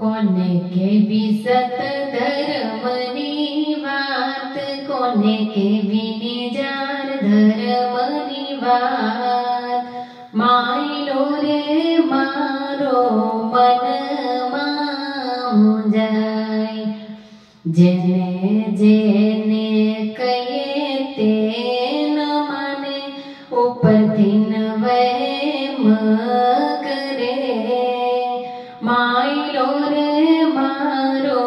કોને કેવી સત ધર્મની વાત, કોને કેવી નિજાર ધર્મની વાત. માયલો રે મારો મનમાં મૂંઝાય, જેને જેને કહીએ તે ન માને, ઉપરથી ન વહેમ કરે. માયલો રે મારો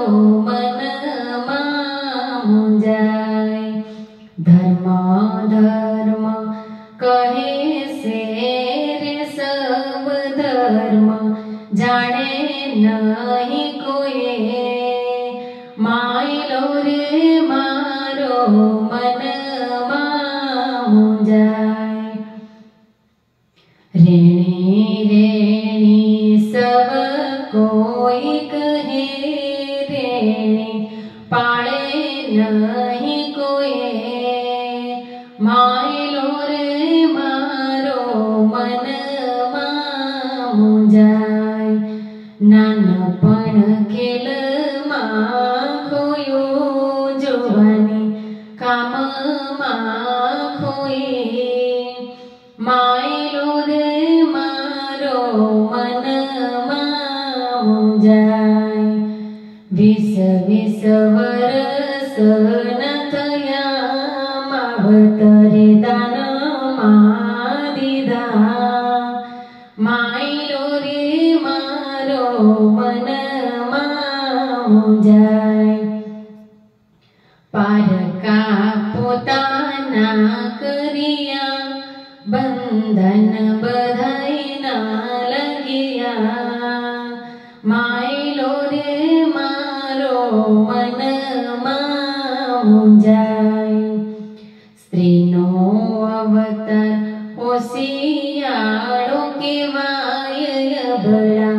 મનમાં મૂંઝાય. ધર્મ ધર્મ કહે છે રે સબ ધર્મ, જાણે નહીં કોઈએ. માયલો રે મારો મનમાં મૂંઝાય. રેણી રેણી સબ કોઈ કહે, રેણી પાળે નહીં કોઈએ. માયલો રે મારો મનમાં મૂંઝાય. નાનપણ ખેલમાં ખોયું, જોવાની કામમાં ખોઈ. માયલો રે મારો મનમાં મૂંઝાય. 20 વર્ષ ન થયા, માવતરે દાનમાં દીધા. માયલો રે મારો મનમાં મૂંઝાય. પારકા પોતાના કર્યા, બંધન બધાયના લગ્યા. માયલો રે મારો મનમાં મૂંઝાય. સ્ત્રીનો અવતાર હોશિયાળો કહેવાય, ભલા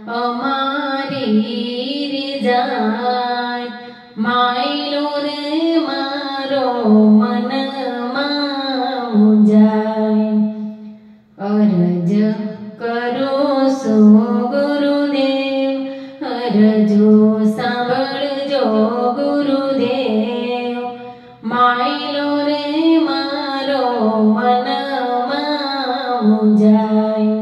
અમારી રીજાય. માયલો રે મારો મનમાં મૂંઝાય. અરજ કરો સો ગુરુદેવ, અરજો સાંભળજો ગુરુદેવ. માયલો રે મારો મનમાં મૂંઝાય.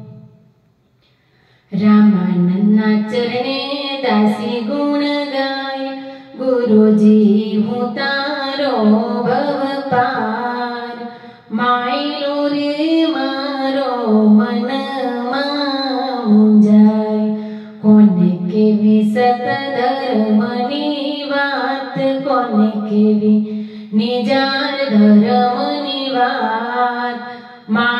રામાનંદના ચરણે દાસી ગુણ ગાય, ગુરુજી હું તારો ભવ પાર. માયલો રે મારો મનમાં મૂંઝાય. કોને કેવી સત ધર્મની વાત, કોને કેવી નિજાર ધર્મની વાત.